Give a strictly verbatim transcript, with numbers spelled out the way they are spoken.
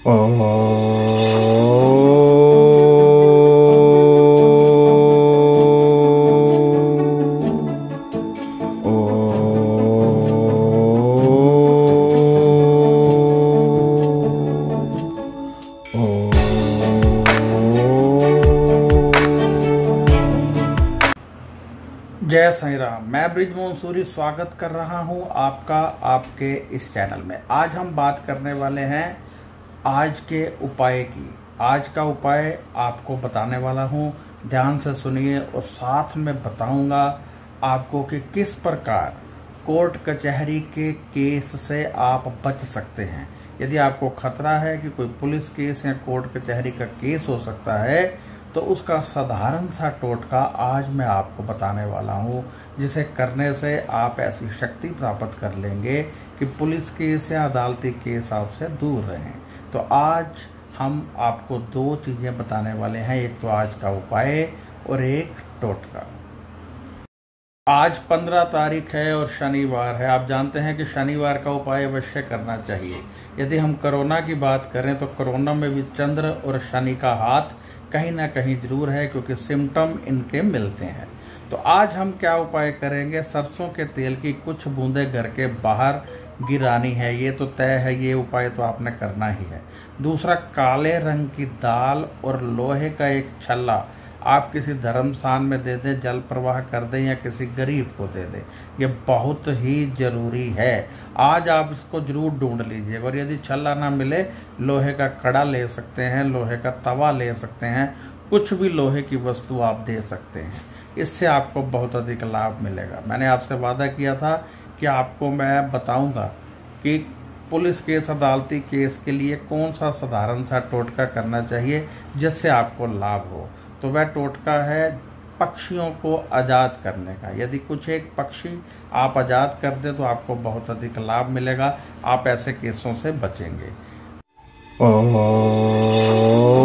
ओ जय साईं राम। मैं ब्रिजमोहन सूरी स्वागत कर रहा हूं आपका आपके इस चैनल में। आज हम बात करने वाले हैं आज के उपाय की। आज का उपाय आपको बताने वाला हूं, ध्यान से सुनिए और साथ में बताऊंगा आपको कि किस प्रकार कोर्ट कचहरी के केस से आप बच सकते हैं। यदि आपको खतरा है कि कोई पुलिस केस या कोर्ट कचहरी का केस हो सकता है तो उसका साधारण सा टोटका आज मैं आपको बताने वाला हूं, जिसे करने से आप ऐसी शक्ति प्राप्त कर लेंगे कि पुलिस केस या अदालती केस आपसे दूर रहें। तो आज हम आपको दो चीजें बताने वाले हैं, एक तो आज का उपाय और एक टोटका। आज पंद्रह तारीख है और शनिवार है। आप जानते हैं कि शनिवार का उपाय अवश्य करना चाहिए। यदि हम कोरोना की बात करें तो कोरोना में भी चंद्र और शनि का हाथ कहीं ना कहीं जरूर है, क्योंकि सिम्टम इनके मिलते हैं। तो आज हम क्या उपाय करेंगे, सरसों के तेल की कुछ बूंदे घर के बाहर गिरानी है। ये तो तय है, ये उपाय तो आपने करना ही है। दूसरा, काले रंग की दाल और लोहे का एक छल्ला आप किसी धर्म स्थान में दे दें, जल प्रवाह कर दें या किसी गरीब को दे दें। ये बहुत ही जरूरी है। आज आप इसको जरूर ढूंढ लीजिए। और यदि छल्ला ना मिले, लोहे का कड़ा ले सकते हैं, लोहे का तवा ले सकते हैं, कुछ भी लोहे की वस्तु आप दे सकते हैं। इससे आपको बहुत अधिक लाभ मिलेगा। मैंने आपसे वादा किया था कि आपको मैं बताऊंगा कि पुलिस केस, अदालती केस के लिए कौन सा साधारण सा टोटका करना चाहिए जिससे आपको लाभ हो। तो वह टोटका है पक्षियों को आजाद करने का। यदि कुछ एक पक्षी आप आजाद कर दे तो आपको बहुत अधिक लाभ मिलेगा, आप ऐसे केसों से बचेंगे। ओ